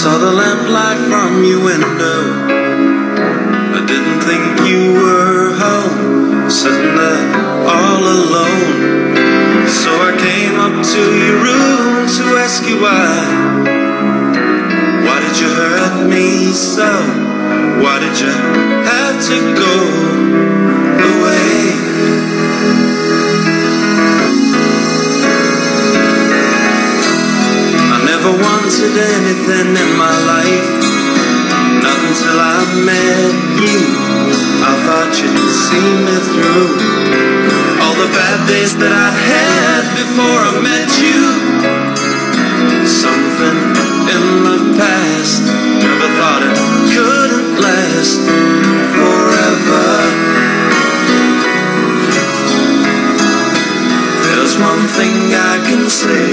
Saw the lamplight from your window. I didn't think you were home, sitting there all alone. So I came up to your room to ask you why. Why did you hurt me so? Why did you have to go away? I never wanted anything in my life, not until I met you. I thought you'd see me through all the bad days that I had before I met you. Something in the past, never thought it couldn't last forever. There's one thing I can say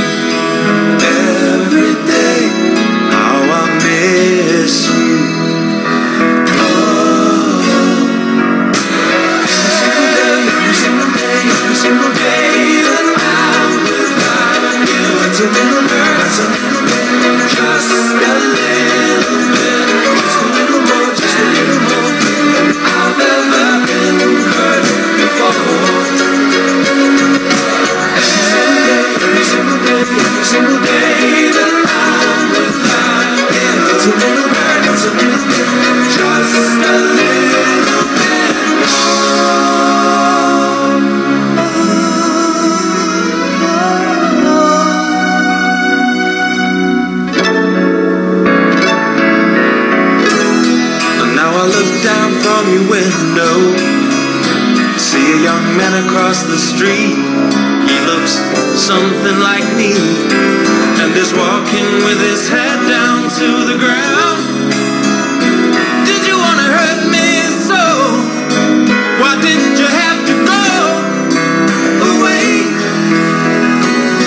every day, how I miss you. Every single day that I'm without you, it's a little bit, it's a little bit, just a little bit, just a little more, just a little more than I've ever been hurt before. Every single day that I'm without you, it's a little bit, it's a little bit, just a little bit more. I look down from your window, see a young man across the street. He looks something like me, and is walking with his head down to the ground. Did you want to hurt me so? Why didn't you have to go away?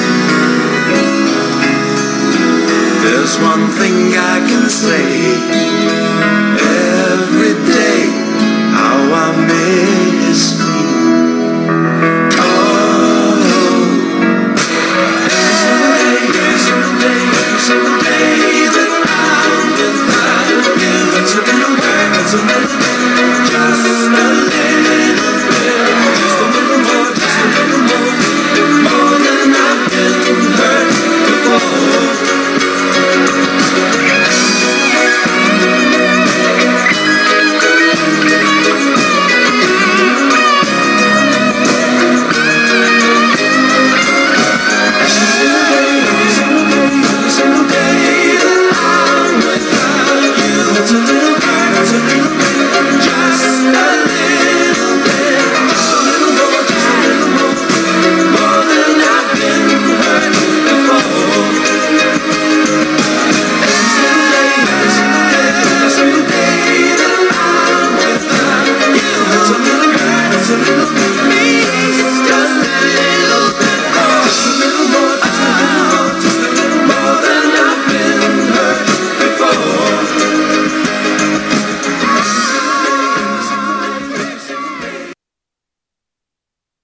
There's one thing I can say